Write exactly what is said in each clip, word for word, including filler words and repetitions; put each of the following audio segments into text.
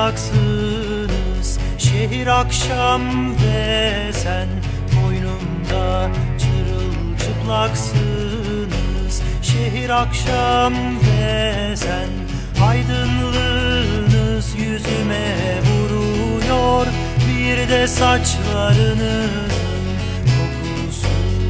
çırılçıplaksınız. Şehir akşam ve sen boynumda çırılçıplaksınız. Şehir akşam ve sen aydınlığınız yüzüme vuruyor. Bir de saçlarınızın kokusu.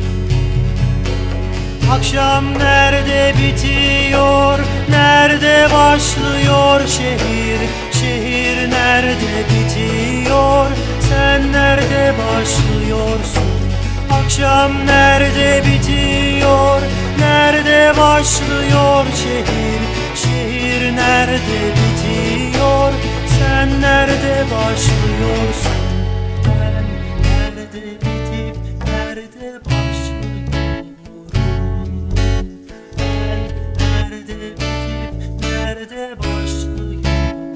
Akşam nerede bitiyor, nerede başlıyor şehir? Şehir nerede bitiyor, sen nerede başlıyorsun? Akşam nerede bitiyor, nerede başlıyor şehir? Şehir nerede bitiyor, sen nerede başlıyorsun? Ben nerede bitip nerede başlıyorum? Ben nerede bitip nerede başlıyorum?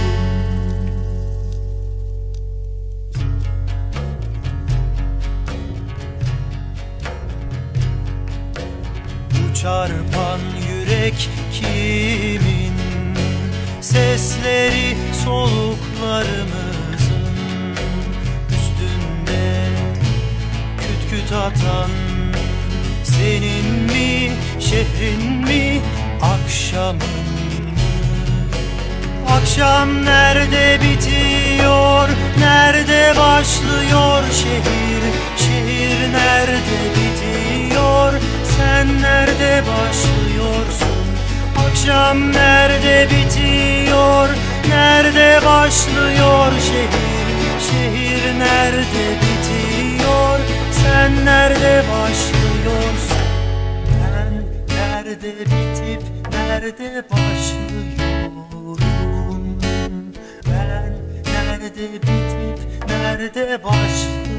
Bu çarpan yürek kimin? Sesleri soluklarımızın üstünde küt küt atan senin mi, şehrin mi, akşamın mı? Akşam nerede bitiyor, nerede başlıyor şehir? Şehir nerede bitiyor, sen nerede başlıyorsun? Akşam nerede bitiyor, nerede başlıyor şehir? Şehir nerede bitiyor, sen nerede başlıyorsun? Ben nerede bitip nerede başlıyorum? Ben nerede bitip nerede başlıyorum?